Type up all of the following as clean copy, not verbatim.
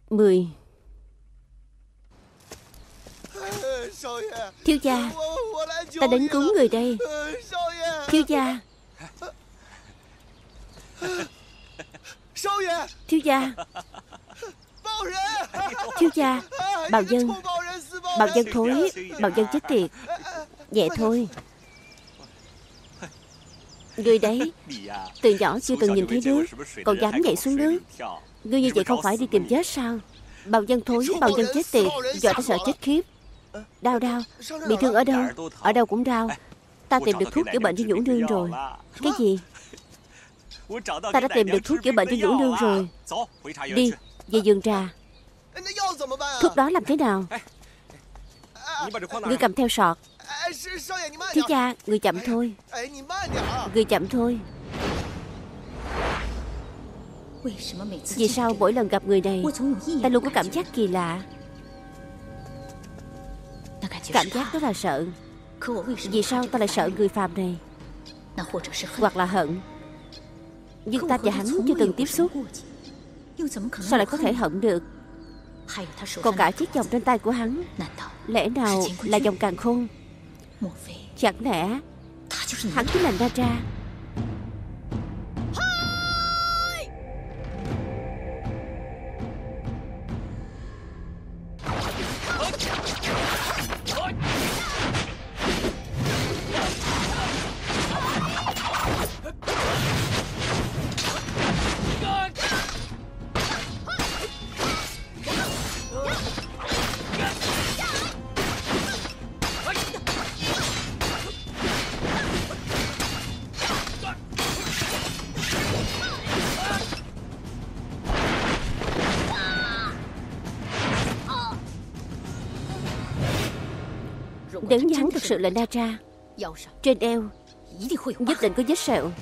10. Thiếu gia, ta đến cứu người đây. Thiếu gia. Thiếu gia. Thiếu gia. Bào dân. Bào dân thối. Bào dân chết tiệt. Nhẹ thôi. Ngươi đấy, từ nhỏ chưa từng nhìn thấy nước, còn dám nhảy xuống nước. Ngươi như vậy không phải đi tìm chết sao? Bào dân thối, bào dân chết tiệt, dọa ta sợ chết khiếp. Đau đau. Bị thương ở đâu? Ở đâu cũng đau. Ta tìm được thuốc chữa bệnh cho Nhũ Nương rồi. Cái gì? Ta đã tìm được thuốc chữa bệnh cho Nhũ Nương rồi. Đi, về vườn trà. Thuốc đó làm thế nào? Ngươi cầm theo sọt. Thiếu gia, người chậm thôi. Người chậm thôi. Vì sao mỗi lần gặp người này ta luôn có cảm giác kỳ lạ? Cảm giác đó là sợ. Vì sao ta lại sợ người phàm này? Hoặc là hận. Nhưng ta và hắn chưa từng tiếp xúc, sao lại có thể hận được? Còn cả chiếc vòng trên tay của hắn, lẽ nào là vòng càn khôn? Chẳng lẽ hắn chính là Na Tra? Nếu như hắn thực sự là Na Tra, trên eo nhất định có vết sẹo.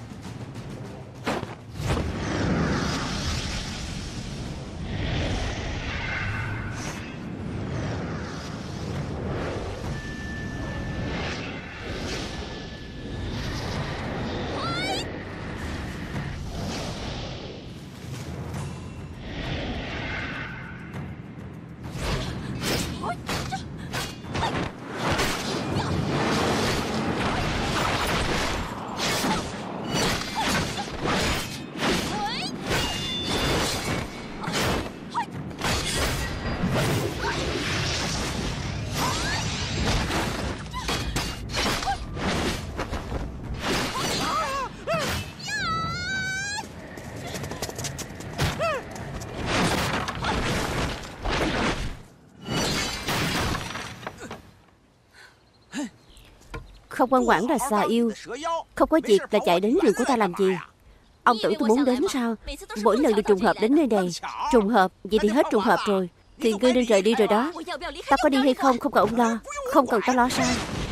Không ngoan ngoãn là xà yêu, không có việc là chạy đến giường của ta làm gì? Ông tưởng tôi muốn đến sao? Mỗi lần đều trùng hợp đến nơi này. Trùng hợp, vậy thì hết trùng hợp rồi. Thì ngươi nên rời đi rồi đó. Ta có đi hay không không cần ông lo. Không cần ta lo sao?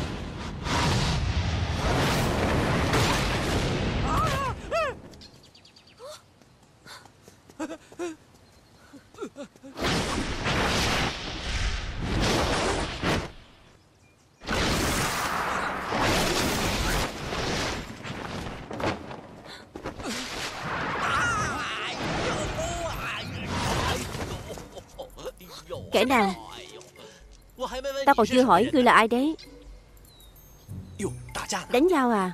Kẻ nào? Ta còn chưa hỏi ngươi là ai đấy. Đánh nhau à?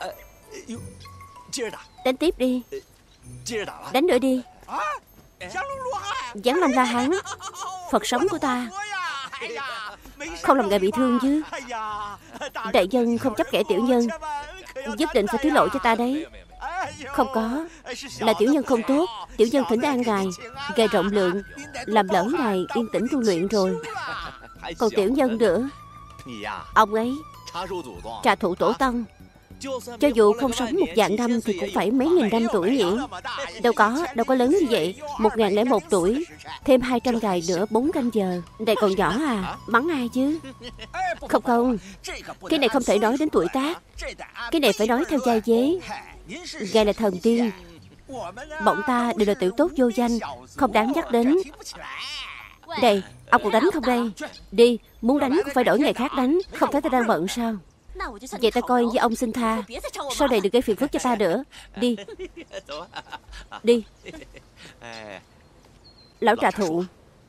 Đánh tiếp đi. Đánh nữa đi. Giáng Lâm La Hán, Phật sống của ta, không làm ngài bị thương chứ? Đại nhân không chấp kẻ tiểu nhân, nhất định phải tiết lộ cho ta đấy. Không có, là tiểu nhân không tốt. Tiểu nhân thỉnh an ngài, ngài rộng lượng, làm lỡ ngài yên tĩnh tu luyện rồi. Còn tiểu nhân nữa, ông ấy trà thụ tổ tông, cho dù không sống 1.000 năm thì cũng phải mấy nghìn năm tuổi nhỉ? Đâu có lớn như vậy. 1001 tuổi, thêm 200 ngày nữa 4 canh giờ. Này còn nhỏ à? Mắng ai chứ? Không, cái này không thể nói đến tuổi tác. Cái này phải nói theo giai vế. Ngài là thần tiên, bọn ta đều là tiểu tốt vô danh, không đáng nhắc đến. Đây, ông còn đánh không đây? Đi, muốn đánh cũng phải đổi ngày khác đánh. Không thấy ta đang bận sao? Vậy ta coi với ông xin tha, sau này đừng gây phiền phức cho ta nữa. Đi. Đi. Lão trà thụ,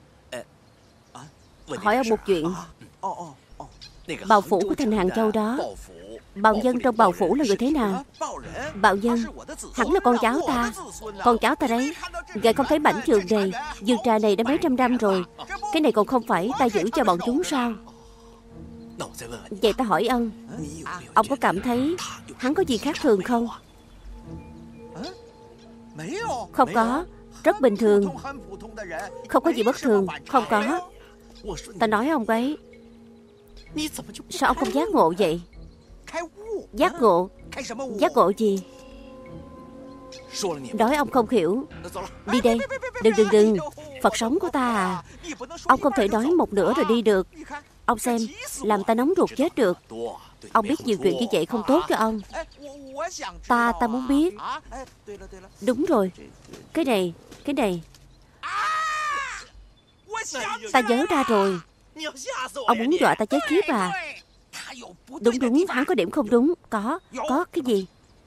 hỏi ông một chuyện. Bào phủ của thành Hàng Châu đó, bào nhân trong bào phủ là người thế nào? Bào nhân hẳn là con cháu ta. Con cháu ta đấy. Ngài không thấy mảnh trường này, vườn trà này đã mấy trăm năm rồi. Cái này còn không phải ta giữ cho bọn chúng sao? Vậy ta hỏi ông có cảm thấy hắn có gì khác thường không? Không có, rất bình thường. Không có gì bất thường, không có. Ta nói ông ấy. Sao ông không giác ngộ vậy? Giác ngộ? Giác ngộ gì? Nói ông không hiểu. Đi đây. Đừng. Phật sống của ta à. Ông không thể nói một nửa rồi đi được. Ông xem, làm ta nóng ruột chết được. Ông biết nhiều chuyện như vậy không tốt cho ông. Ta muốn biết. Đúng rồi. Cái này ta nhớ ra rồi. Ông muốn dọa ta chết khiếp à? Đúng, hắn có điểm không đúng. Có cái gì?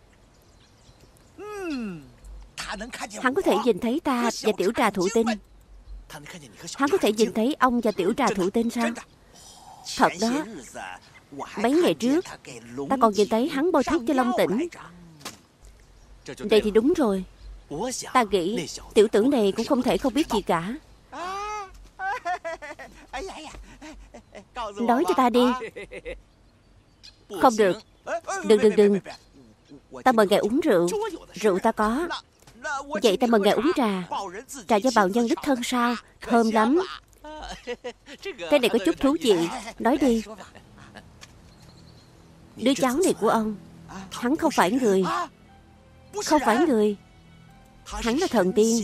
Hắn có thể nhìn thấy ta và tiểu trà thụ tinh. Hắn có thể nhìn thấy ông và tiểu trà thụ tinh sao? Thật đó. Mấy ngày trước ta còn nhìn thấy hắn bôi thuốc cho Long Tỉnh. Vậy thì đúng rồi. Ta nghĩ tiểu tử này cũng không thể không biết gì cả. Nói cho ta đi. Không được. Đừng. Ta mời ngài uống rượu. Rượu ta có. Vậy ta mời ngài uống trà. Trà do bào nhân đích thân sao? Thơm lắm. Cái này có chút thú vị. Nói đi. Đứa cháu này của ông, hắn không phải người. Không phải người. Hắn là thần tiên.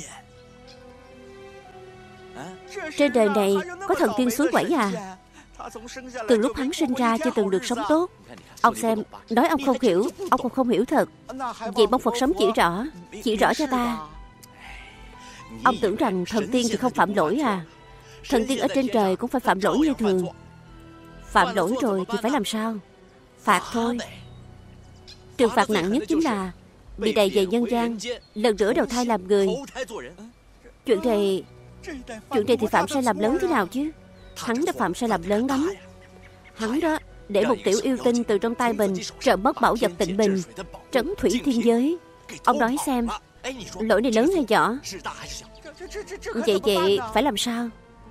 Trên đời này có thần tiên suối quẩy à? Từ lúc hắn sinh ra chưa từng được sống tốt. Ông xem, nói ông không hiểu. Ông còn không hiểu thật. Vậy mong Phật sống chỉ rõ cho ta. Ông tưởng rằng thần tiên thì không phạm lỗi à? Thần tiên ở trên trời cũng phải phạm lỗi như thường. Phạm lỗi rồi thì phải làm sao? Phạt thôi. Trừng phạt nặng nhất chính là bị đày về nhân gian, lần nữa đầu thai làm người. Chuyện này thì phạm sai lầm lớn thế nào chứ? Hắn đã phạm sai lầm lớn lắm. Hắn đó để một tiểu yêu tinh từ trong tay mình trợ mất bảo vật tịnh bình, trấn thủy thiên giới. Ông nói xem, lỗi này lớn hay nhỏ? Vậy phải làm sao?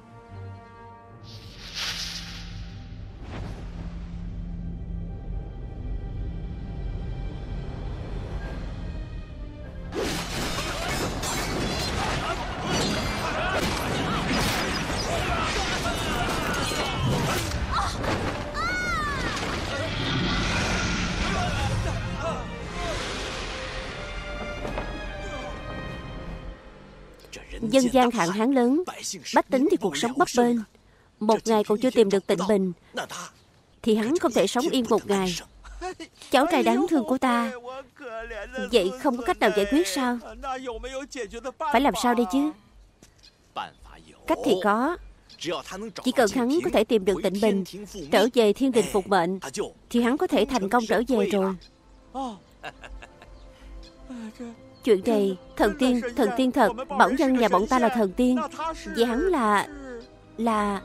Dân gian hạn hán lớn, bách tính thì cuộc sống bấp bênh. Một ngày còn chưa tìm được tịnh bình thì hắn không thể sống yên một ngày. Cháu trai đáng thương của ta. Vậy không có cách nào giải quyết sao? Phải làm sao đây chứ? Cách thì có. Chỉ cần hắn có thể tìm được tịnh bình, trở về thiên đình phục mệnh, thì hắn có thể thành công trở về rồi. Chuyện này thần tiên thật. Bảo nhân nhà bọn ta là thần tiên. Vậy hắn là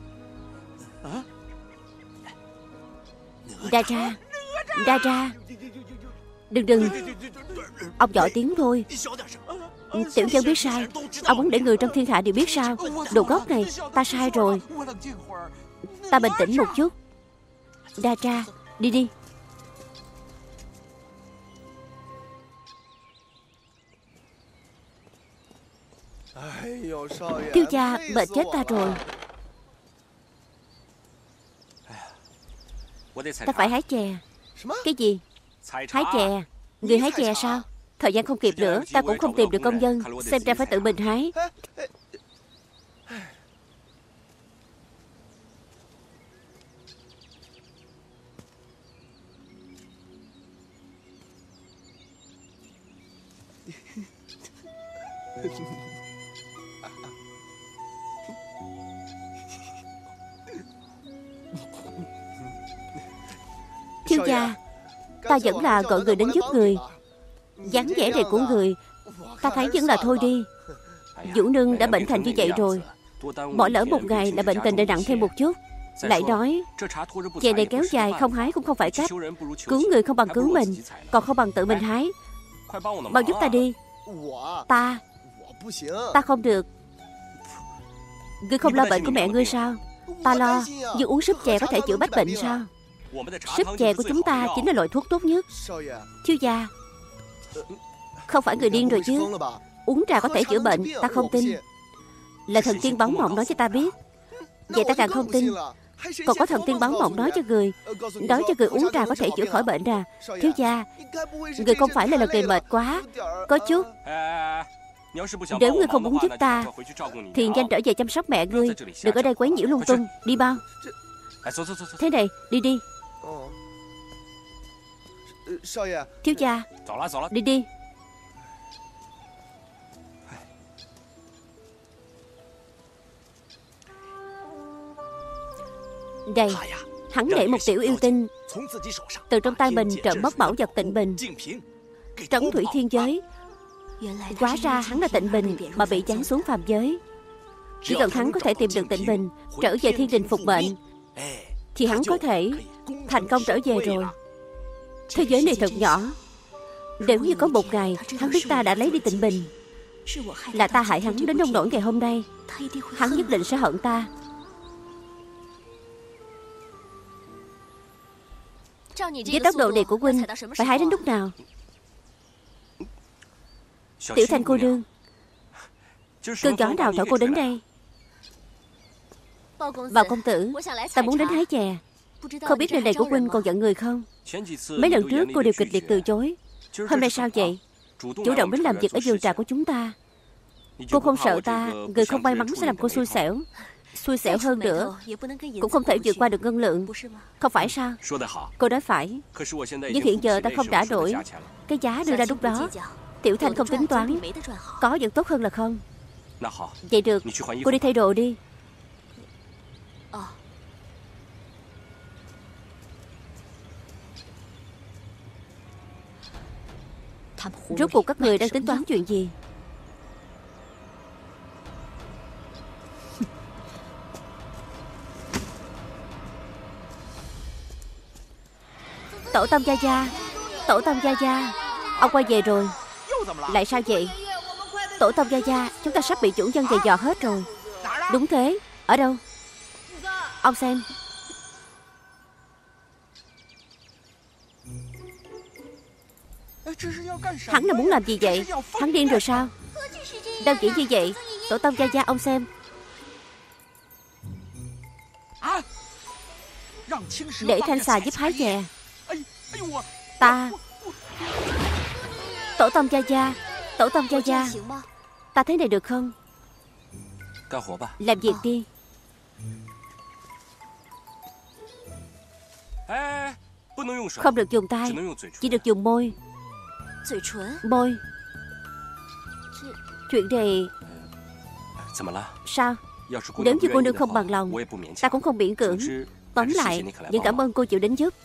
Đa Ra. Đừng. Ông giỏi tiếng thôi. Tiểu nhân biết sai. Ông muốn để người trong thiên hạ đều biết sao? Đồ gốc này, ta sai rồi. Ta bình tĩnh một chút. Đa Ra, đi. Thiếu gia bệnh chết ta rồi. Ta phải hái chè. Cái gì? Hái chè? Người hái chè sao? Thời gian không kịp nữa. Ta cũng không tìm được công nhân. Xem ra phải tự mình hái. Thiếu gia, ta vẫn là gọi người đến giúp người. dáng vẻ này của người, ta thấy vẫn là thôi đi. Vũ nương đã bệnh thành như vậy rồi, Bỏ lỡ một ngày là bệnh tình đã nặng thêm một chút. Lại nói chè này kéo dài không hái cũng không phải cách. Cứu người không bằng cứu mình, còn không bằng tự mình hái. Mau giúp ta đi. Ta không được. Ngươi không lo bệnh của mẹ ngươi sao? Ta lo. Nhưng uống súp chè có thể chữa bách bệnh sao? Súp chè của chúng ta chính là loại thuốc tốt nhất. Thiếu gia, không phải người điên rồi chứ? Uống trà có thể chữa bệnh, ta không tin. Là thần tiên bóng mộng nói cho ta biết. Vậy ta càng không tin. Còn có thần tiên bóng mộng nói cho người uống trà có thể chữa khỏi bệnh à? Thiếu gia, người không phải là lần này mệt quá? Có chút. Nếu ngươi không muốn giúp ta thì nhanh trở về chăm sóc mẹ ngươi, đừng ở đây quấy nhiễu lung tung. Đi bao. Thế này, đi đi. Thiếu gia, đi đi. Đây, hắn để một tiểu yêu tinh từ trong tay mình trộm mất bảo vật Tịnh Bình, trấn thủy thiên giới. Hóa ra hắn là Tịnh Bình mà bị giáng xuống phàm giới. Chỉ cần hắn có thể tìm được Tịnh Bình, trở về thiên đình phục mệnh, thì hắn có thể thành công trở về rồi. Thế giới này thật nhỏ. Nếu như có một ngày hắn biết ta đã lấy đi Tịnh Bình, là ta hại hắn đến nông nỗi ngày hôm nay, hắn nhất định sẽ hận ta. Với tốc độ này của huynh, phải hái đến lúc nào? Tiểu Thanh cô nương, cơn gió nào thổi cô đến đây? Bào công tử, ta muốn đến hái chè. Không biết nơi này của huynh còn giận người không? Mấy lần trước cô đều kịch liệt từ chối. Hôm nay sao vậy? Chủ động đến làm việc ở vườn trà của chúng ta. Cô không sợ ta, người không may mắn sẽ làm cô xui xẻo. Xui xẻo hơn nữa cũng không thể vượt qua được ngân lượng, không phải sao? Cô nói phải. Nhưng hiện giờ ta không trả nổi cái giá đưa ra lúc đó. Tiểu Thanh không tính toán, có vẫn tốt hơn là không. Vậy được, cô đi thay đồ đi. Rốt cuộc các người đang tính toán chuyện gì? Tổ tông gia gia, tổ tông gia gia, ông quay về rồi. Lại sao vậy? Tổ tông gia gia, chúng ta sắp bị chủ nhân dày dò hết rồi. Đúng thế. Ở đâu? Ông xem. Hắn là muốn làm gì vậy? Hắn điên rồi sao? Đâu chỉ như vậy. Tổ tông gia gia, ông xem. Để Thanh xà giúp hái chè. Ta. Tổ tông gia gia, tổ tông gia gia, ta thế này được không? Làm việc đi. Không được dùng tay, chỉ được dùng môi. Môi. Chuyện này. Sao? Nếu như cô nương không bằng lòng, ta cũng không miễn cưỡng. Tóm lại, vẫn cảm ơn cô chịu đến giúp.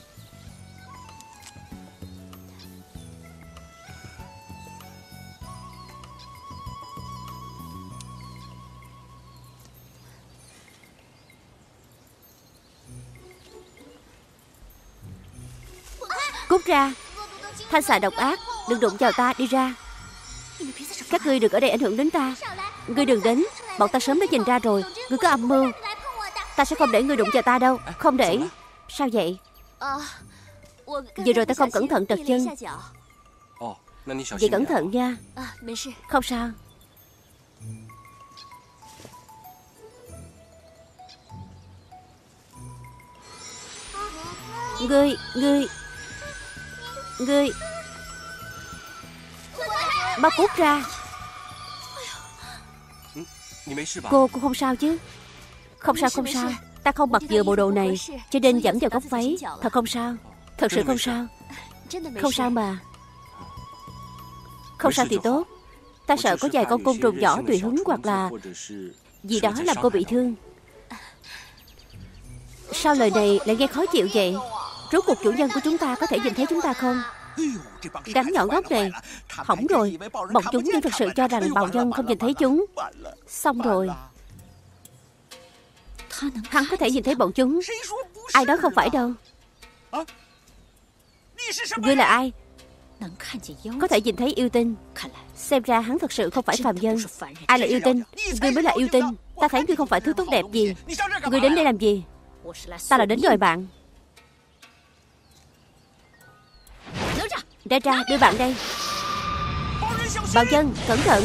Cút ra. Thanh xà độc ác, đừng đụng vào ta, đi ra. Các ngươi đừng ở đây ảnh hưởng đến ta. Ngươi đừng đến, bọn ta sớm đã nhìn ra rồi. Ngươi có âm mưu. Ta sẽ không để ngươi đụng vào ta đâu. Không để. Sao vậy? Vừa rồi ta không cẩn thận trật chân. Vậy cẩn thận nha. Không sao. Ngươi Mau cút ra. Cô không sao chứ? Không sao. Ta không mặc vừa bộ đồ này, cho nên dẫm vào góc váy. Thật không sao. Thật sự không sao. Không sao mà. Không sao thì tốt. Ta sợ có vài con côn trùng nhỏ tùy hứng hoặc là gì đó làm cô bị thương. Sao lời này lại nghe khó chịu vậy? Rốt cuộc chủ nhân của chúng ta có thể nhìn thấy chúng ta không? Đám nhỏ ngốc này. Hỏng rồi. Bọn chúng nhưng thật sự cho rằng bào nhân không nhìn thấy chúng. Xong rồi. Hắn có thể nhìn thấy bọn chúng. Ai đó không phải đâu. Ngươi là ai? Có thể nhìn thấy yêu tinh. Xem ra hắn thật sự không phải phàm nhân. Ai là yêu tinh? Ngươi mới là yêu tinh. Ta thấy ngươi không phải thứ tốt đẹp gì. Ngươi đến đây làm gì? Ta là đến đòi bạn. Ra, đưa bạn đây. Bảo Dân, cẩn thận.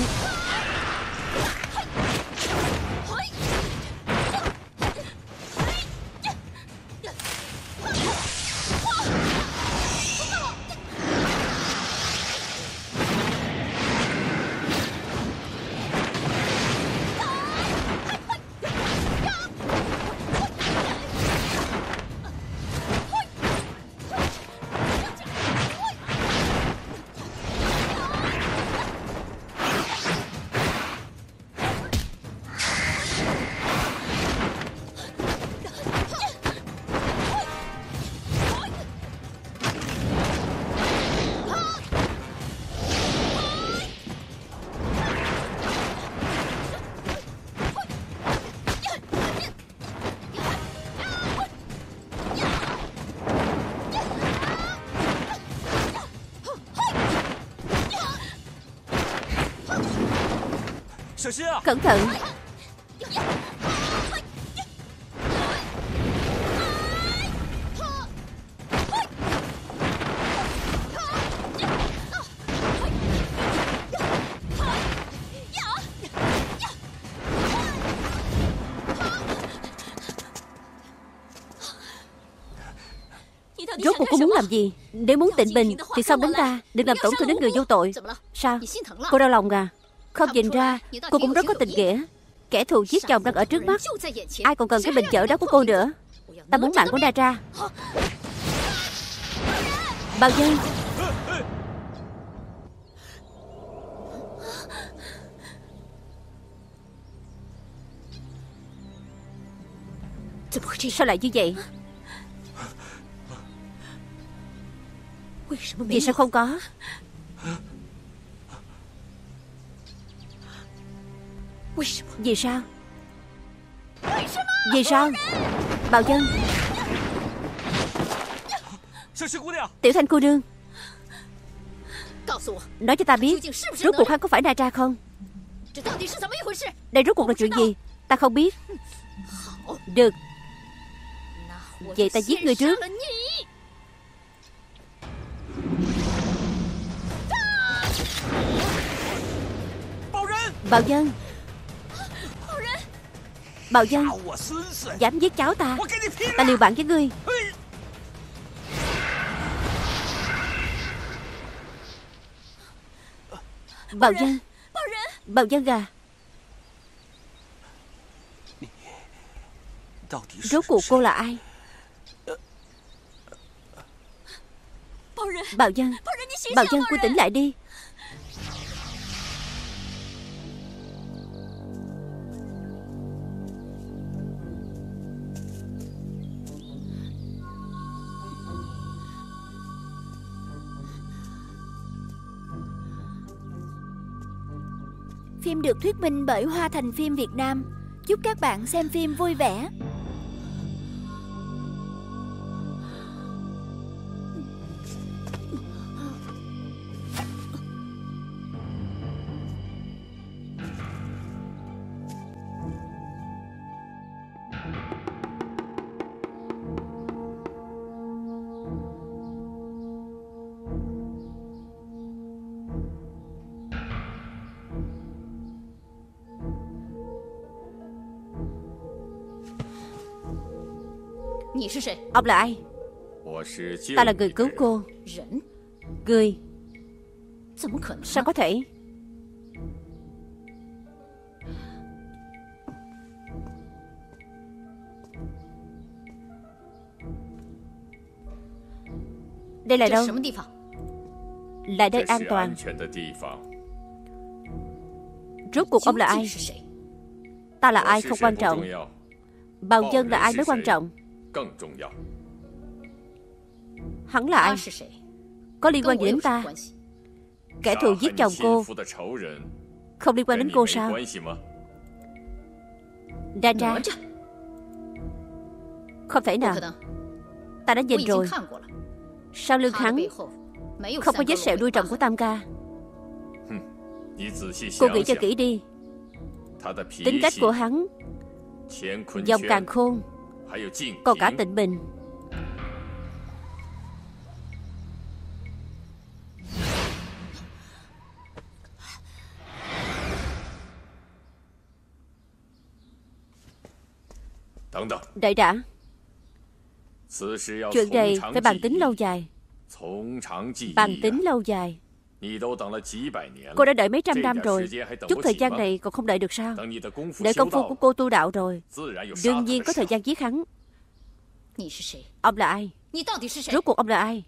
Cẩn thận. Rốt cuộc cô muốn làm gì? Nếu muốn tịnh bình thì xong đến ta. Đừng làm tổn thương đến người vô tội. Sao? Cô đau lòng à? Không nhìn ra, cô cũng rất có tình nghĩa. Kẻ thù giết chồng đang ở trước mắt. Ai còn cần cái bình chở đó của cô nữa. Ta muốn mạng của Ra. Bảo Dân. Sao lại như vậy? Vì sao không có? Vì sao? Vì sao? Bảo Dân. Tiểu Thanh cô nương, nói cho ta biết, rốt cuộc hắn có phải Ra không? Đây rốt cuộc là chuyện gì? Ta không biết. Được. Vậy ta giết người trước. Bảo Dân. Bảo Dân, dám giết cháu ta, ta liều mạng với ngươi. Bảo Dân. Bảo Dân à, rốt cuộc cô là ai? Bảo Dân. Bảo Dân, cô tỉnh lại đi. Phim được thuyết minh bởi Hoa Thành Phim Việt Nam. Chúc các bạn xem phim vui vẻ. Ông là ai? Ta là người cứu cô. Người? Sao có thể? Đây là đâu? Lại đây an toàn. Rốt cuộc ông là ai? Ta là ai không quan trọng. Bảo Dân là ai mới quan trọng. Hắn là ai? Có liên quan gì đến ta? Kẻ thù giết chồng cô không liên quan đến cô sao? Ra. Không thể nào. Ta đã nhìn rồi. Sau lưng hắn không có vết sẹo đuôi rồng của Tam ca. Cô nghĩ cho kỹ đi. Tính cách của hắn, dòng càn khôn, còn cả Tịnh Bình. Đợi đã. Chuyện này phải bàn tính lâu dài. Bàn tính lâu dài. Cô đã đợi mấy trăm năm rồi. Chút thời gian này còn không đợi được sao? Đợi công phu của cô tu đạo rồi, đương nhiên có thời gian giết hắn. Ông là ai? Rốt cuộc ông là ai?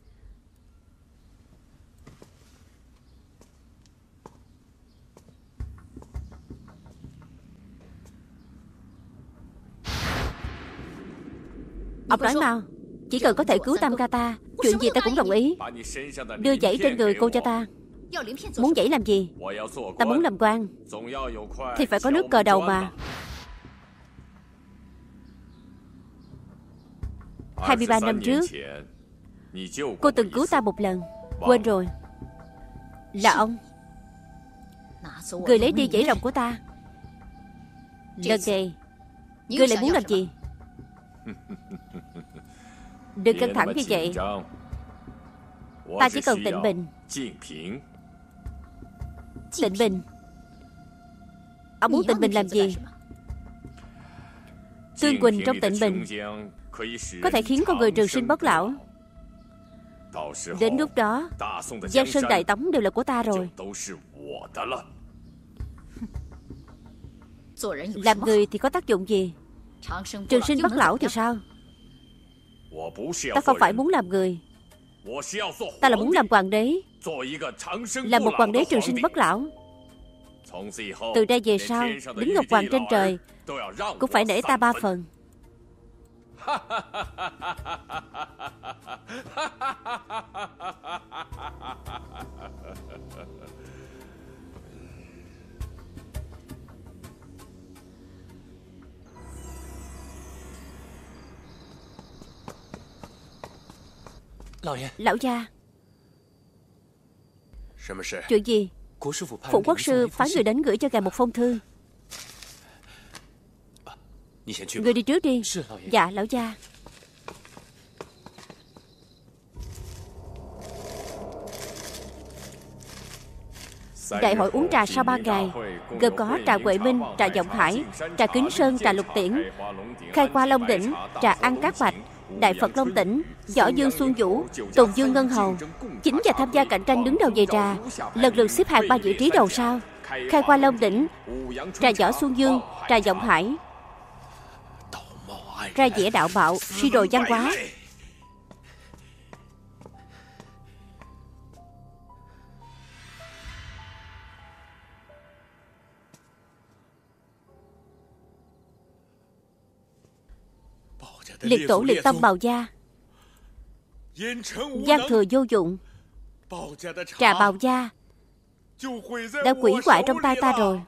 Ông nói mau. Chỉ cần có thể cứu Tam ca ta, chuyện gì ta cũng đồng ý. Đưa giấy trên người cô cho ta. Muốn giấy làm gì? Ta muốn làm quan thì phải có nước cờ đầu mà. 23 năm trước, cô từng cứu ta một lần. Quên rồi. Là ông. Người lấy đi giấy rồng của ta. Lần này người lại muốn làm gì? Đừng căng thẳng như vậy. Ta chỉ cần Tịnh Bình. Tịnh Bình? Ông muốn Tịnh Bình làm gì? Tương Quỳnh trong Tịnh Bình có thể khiến con người trường sinh bất lão. Đến lúc đó, Giang Sơn Đại Tống đều là của ta rồi. Làm người thì có tác dụng gì? Trường sinh bất lão thì sao? Ta không phải muốn làm người. Ta là muốn làm hoàng đế. Là một hoàng đế trường sinh bất lão. Từ đây về sau, đính ngọc hoàng trên trời cũng phải nể ta 3 phần. Lão gia. Chuyện gì? Phụ quốc sư phái người đến gửi cho ngài một phong thư. Người đi trước đi. Dạ lão gia. Đại hội uống trà sau 3 ngày, gồm có trà Huệ Minh, trà Vọng Hải, trà Kính Sơn, trà Lục Tiễn, Khai Qua Long Đỉnh, trà An Cát Bạch, Đại Phật Long Tỉnh, Võ Dương Xuân Vũ, Tùng Dương Ngân Hầu. Chính và tham gia cạnh tranh đứng đầu về trà, lần lượt xếp hạng 3 vị trí đầu sau. Khai Qua Long Đỉnh, trà Võ Xuân Dương, trà Vọng Hải, ra vẻ đạo bạo, suy đồi văn hóa. Liệt tổ liệt tông Bào gia, Giang thừa vô dụng. Trà Bào gia đã quỷ hoại trong tay ta rồi.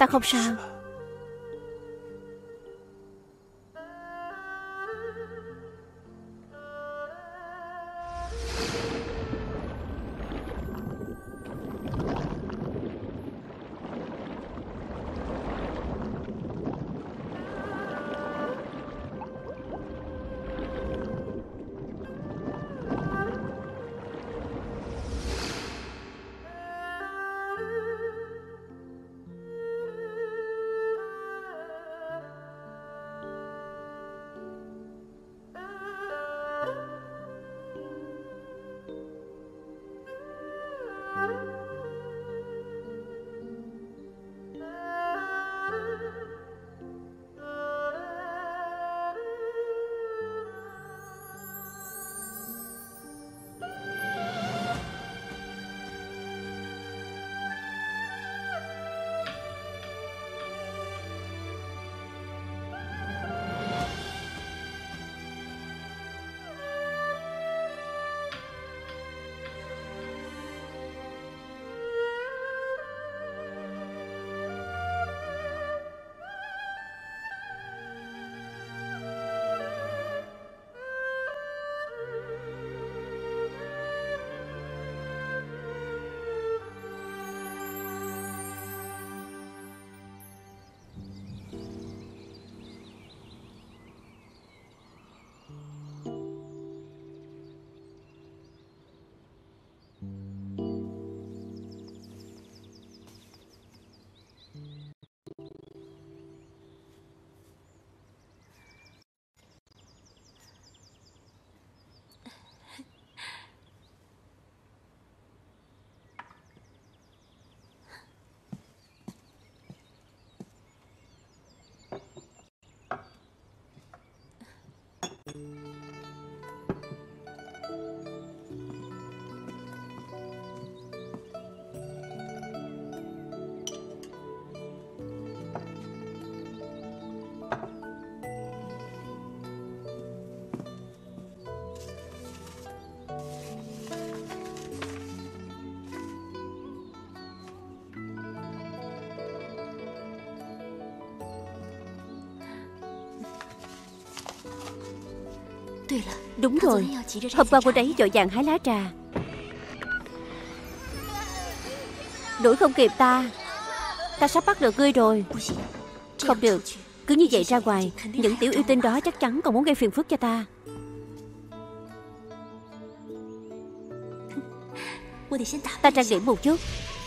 Ta không sao. Đúng rồi, hôm qua cô ấy vội vàng hái lá trà, đuổi không kịp ta. Ta sắp bắt được ngươi rồi. Không được, cứ như vậy ra ngoài, những tiểu yêu tinh đó chắc chắn còn muốn gây phiền phức cho ta. Ta trang điểm một chút.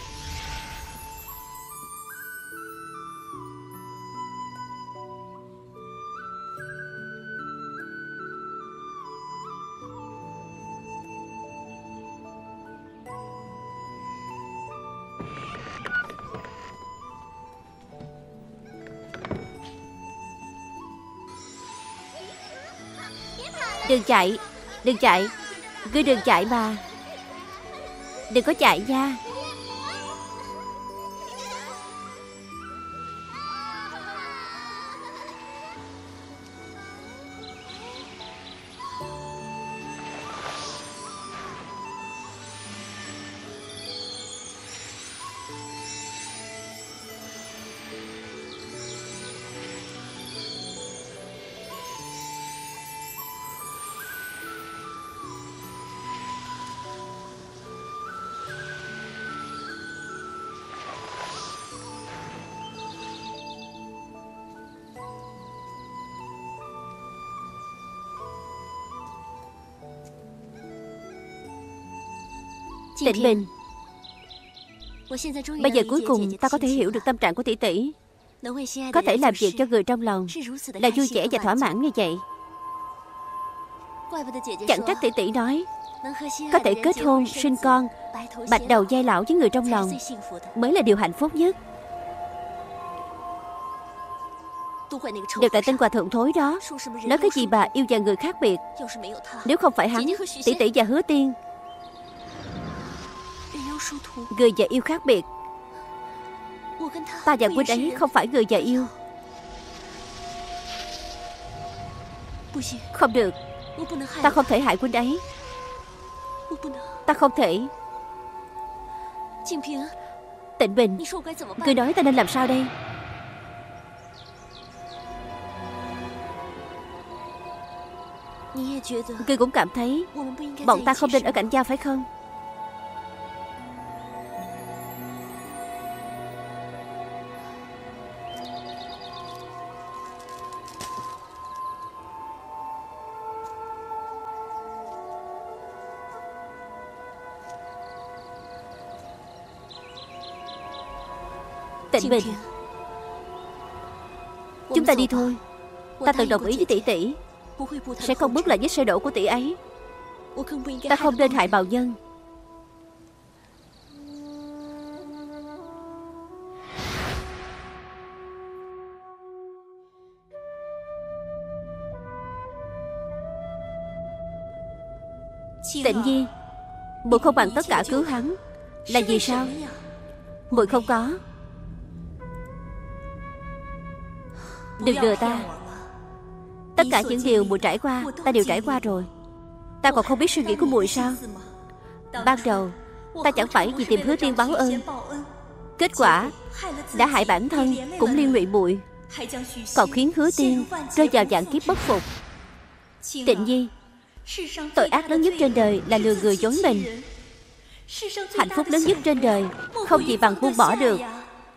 Đừng chạy, đừng chạy. Ngươi đừng chạy mà. Đừng có chạy nha. Tịnh Bình, bây giờ cuối cùng ta có thể hiểu được tâm trạng của tỷ tỷ. Có thể làm việc cho người trong lòng là vui vẻ và thỏa mãn như vậy. Chẳng trách tỷ tỷ nói có thể kết hôn, sinh con, bạch đầu giai lão với người trong lòng mới là điều hạnh phúc nhất. Đều tại tên hòa thượng thối đó. Nói cái gì bà yêu và người khác biệt. Nếu không phải hắn, tỷ tỷ và Hứa Tiên, người và yêu khác biệt. Ta và huynh ấy không phải người và yêu. Không được, ta không thể hại huynh ấy. Ta không thể. Tịnh Bình, ngươi nói ta nên làm sao đây? Ngươi cũng cảm thấy bọn ta không nên ở cạnh nhau phải không? Tịnh Bình, chúng ta đi thôi. Ta từng đồng ý với tỷ tỷ sẽ không bước lại với sơ đổ của tỷ ấy. Ta không nên hại bào nhân. Tịnh Nhi, muội không bằng tất cả cứu hắn. Là vì sao? Muội không có. Đừng lừa ta. Tất cả những điều muội trải qua, ta đều trải qua rồi. Ta còn không biết suy nghĩ của muội sao? Ban đầu ta chẳng phải vì tìm Hứa Tiên báo ơn, kết quả đã hại bản thân, cũng liên lụy muội, còn khiến Hứa Tiên rơi vào vạn kiếp bất phục. Tịnh Nhi, tội ác lớn nhất trên đời là lừa người dối mình. Hạnh phúc lớn nhất trên đời không gì bằng buông bỏ được.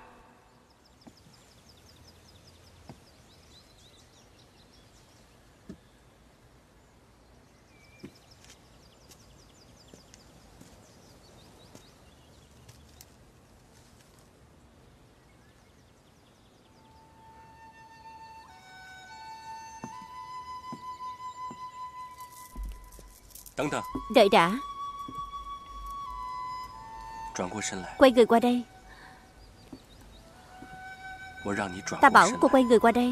Đợi đã. Quay người qua đây. Ta bảo cô quay người qua đây.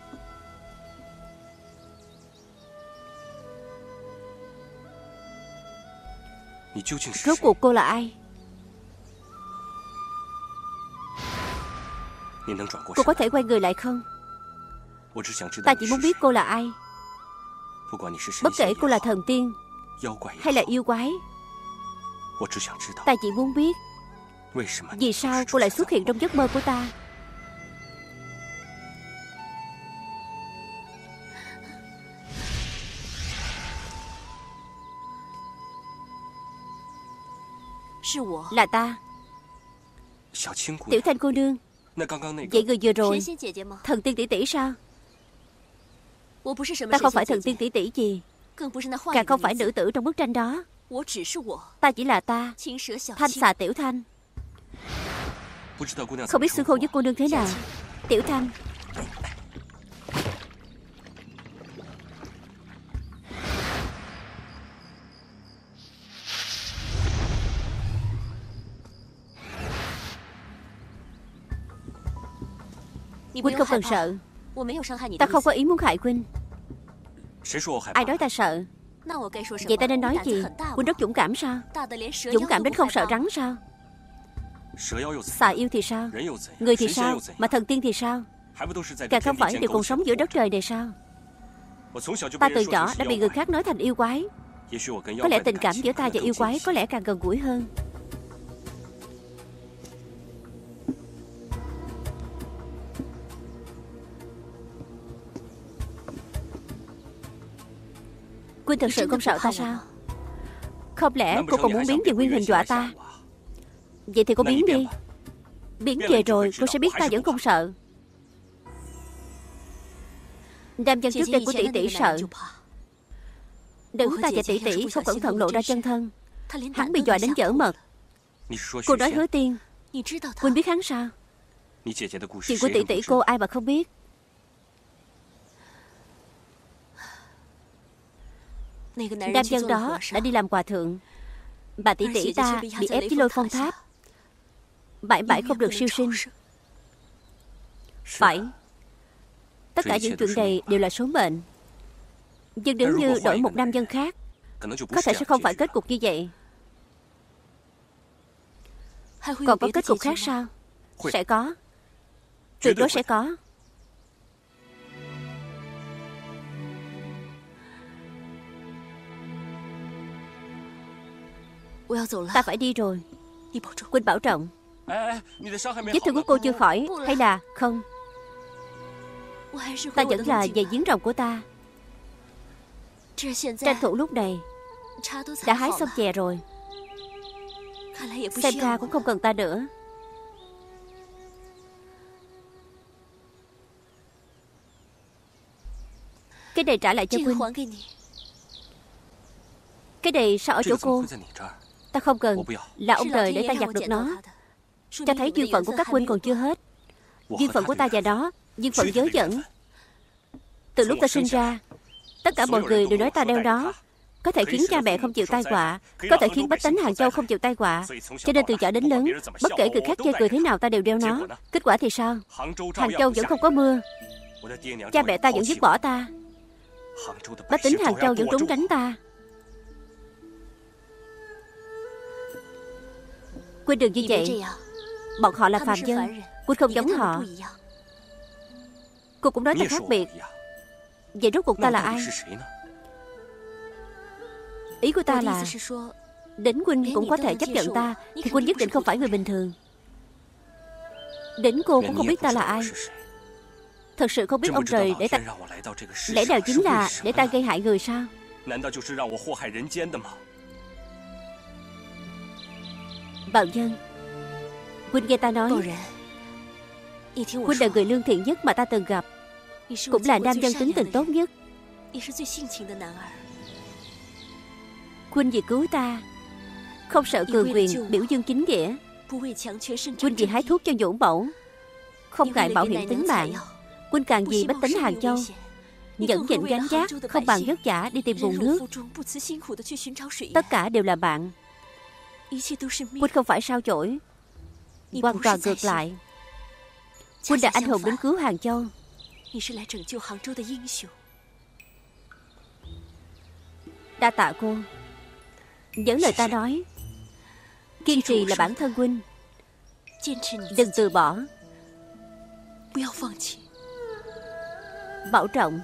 Rốt cuộc cô là ai? Cô có thể quay người lại không? Ta chỉ muốn biết cô là ai. Bất kể cô là thần tiên hay là yêu quái, ta chỉ muốn biết vì sao cô lại xuất hiện trong giấc mơ của ta. Là ta. Tiểu Thanh cô nương. Vậy người vừa rồi thần tiên tỷ tỷ sao? Ta không phải thần tiên tỷ tỷ gì, càng không phải nữ tử trong bức tranh đó. Ta chỉ là ta, Thanh Xà Tiểu Thanh. Không biết xưng hô với cô nương thế nào. Tiểu Thanh. Huynh không cần sợ. Ta không có ý muốn hại huynh. Ai nói ta sợ? Vậy ta nên nói gì? Huynh rất dũng cảm sao? Dũng cảm đến không sợ rắn sao? Xà yêu thì sao? Người thì sao? Mà thần tiên thì sao? Càng không phải đều cùng sống giữa đất trời này sao? Ta từ nhỏ đã bị người khác nói thành yêu quái. Có lẽ tình cảm giữa ta và yêu quái có lẽ càng gần gũi hơn. Huynh thật sự không sợ ta sao? Không lẽ cô còn muốn biến về nguyên hình dọa ta? Vậy thì cô biến đi. Biến về rồi cô sẽ biết ta vẫn không sợ. Nam nhân trước đây của tỷ tỷ sợ. Đừng ta và tỷ tỷ không cẩn thận lộ ra chân thân, hắn bị dọa đến vỡ mật. Cô nói Hứa Tiên, Huynh biết hắn sao? Chuyện của tỷ tỷ cô ai mà không biết. Nam nhân đó đã đi làm hòa thượng. Bà tỷ tỷ ta bị ép với Lôi Phong Tháp, mãi mãi không được siêu sinh. Phải. Tất cả những chuyện này đều là số mệnh. Nhưng nếu như đổi một nam nhân khác, có thể sẽ không phải kết cục như vậy. Còn có kết cục khác sao? Sẽ có. Tuyệt đối sẽ có. Ta phải đi rồi. Huynh bảo trọng. Vết thương của cô chưa khỏi hay là không? Ta vẫn là về giếng rồng của ta. Tranh thủ lúc này đã hái xong chè rồi, xem ra cũng không cần ta nữa. Cái này trả lại cho Quynh. Cái này sao ở chỗ cô? Ta không cần. Là ông trời để ta nhặt được nó, cho thấy duyên phận của các huynh còn chưa hết. Duyên phận của ta và đó, duyên phận dớ dẫn. Từ lúc ta sinh ra, tất cả mọi người đều nói ta đeo nó, có thể khiến cha mẹ không chịu tai họa, có thể khiến bách tính Hàng Châu không chịu tai họa. Cho nên từ nhỏ đến lớn, bất kể người khác chê cười thế nào ta đều đeo nó. Kết quả thì sao? Hàng Châu vẫn không có mưa, cha mẹ ta vẫn dứt bỏ ta, bách tính Hàng Châu vẫn trốn tránh ta. Quynh đừng như vậy. Bọn họ là phàm nhân, Quynh không giống họ. Cô cũng nói ta khác biệt. Vậy rốt cuộc ta là ai? Ý của ta là đến Quynh cũng có thể chấp nhận ta, thì Quynh nhất định không phải người bình thường. Đến cô cũng không biết ta là ai. Thật sự không biết ông trời để ta... Lẽ nào chính là để ta gây hại người sao? Bào Nhân, Quynh nghe ta nói, Quynh là người lương thiện nhất mà ta từng gặp, cũng là nam nhân tính tình tốt nhất. Quynh vì cứu ta, không sợ cường quyền, biểu dương chính nghĩa. Quynh vì hái thuốc cho nhũ mẫu, không ngại mạo hiểm tính mạng. Quynh càng vì bách tính Hàng Châu, nhẫn nhịn gánh vác, không bằng vất vả đi tìm nguồn nước. Tất cả đều là bạn. Quynh không phải sao chổi, hoàn toàn ngược lại. Quynh là anh hùng đến cứu Hàng Châu. Đa tạ cô. Nhớ lời ta nói, kiên trì là bản thân Quynh. Đừng từ bỏ. Bảo trọng.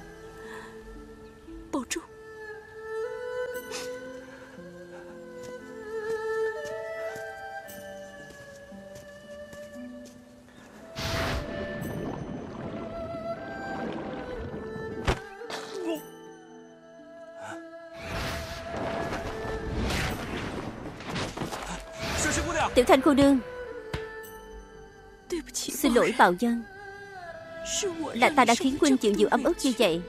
Tiểu Thanh cô nương, xin lỗi Bào Nhân, là ta đã khiến Quynh chịu nhiều ấm ức như vậy.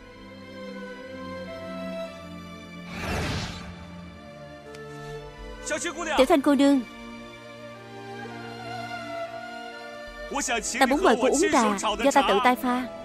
Tiểu Thanh cô nương, ta muốn mời cô uống trà do ta tự tay pha.